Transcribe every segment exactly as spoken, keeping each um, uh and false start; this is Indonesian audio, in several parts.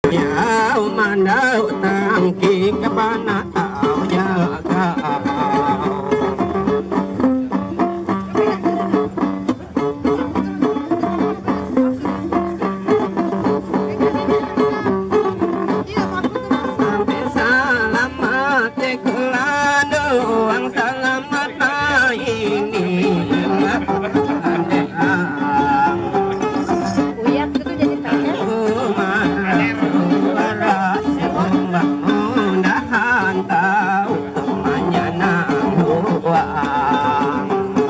Ya mandau tangki kepana tau jaga. Sampai selamat tekelan doang selamat ini. Uyak itu jadi pengen. Mudah-mudahan tahu temannya nangguang.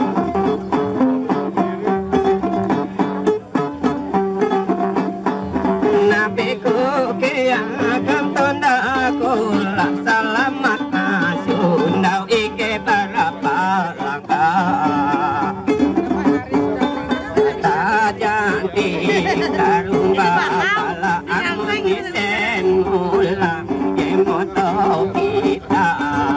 Nabi ku kiakan tanda kulak selamat nasundau ike berapa langkah. Tak jadi karumba pala angisen ulang moto kita.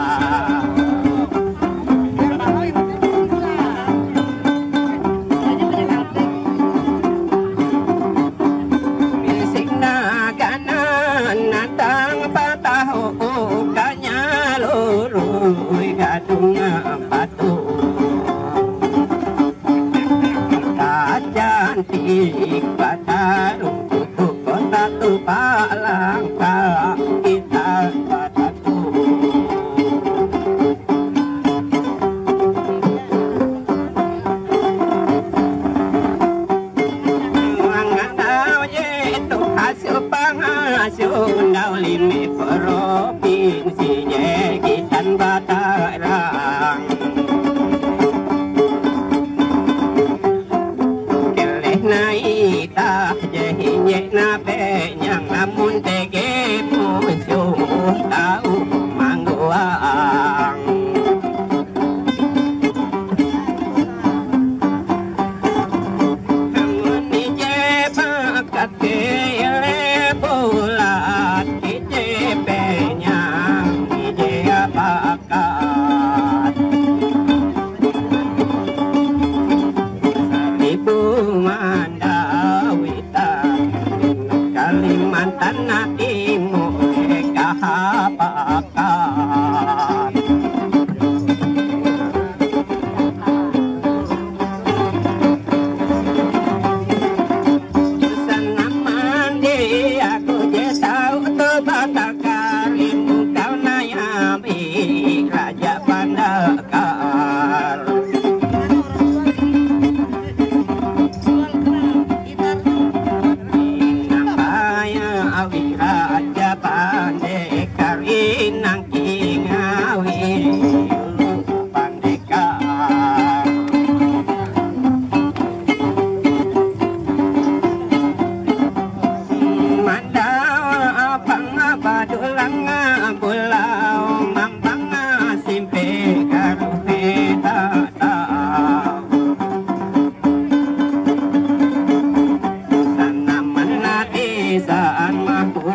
Bisik naganan natang pataho kanya lurui gadung batu. Tak cantik patarung tutup kota tu palangka kita pada tu. Wangan tau je tu hasil penghasil dau limi provinsi je kitan Batarang. Naita jehinye na penyang namun tege musuh tahu mangguang. Muni je bakat kele bulat ije penyang ije bakat. Ibu Kalimantan Timur kahapakan. Sanaman dia aku je tahu tu batakarim kau nayami raja Pandakar. Raja Pandekar inang kingawi Pandekar. Mandau abang badulang bulau mambang simpe karupe tatau. Sana menati saan mahu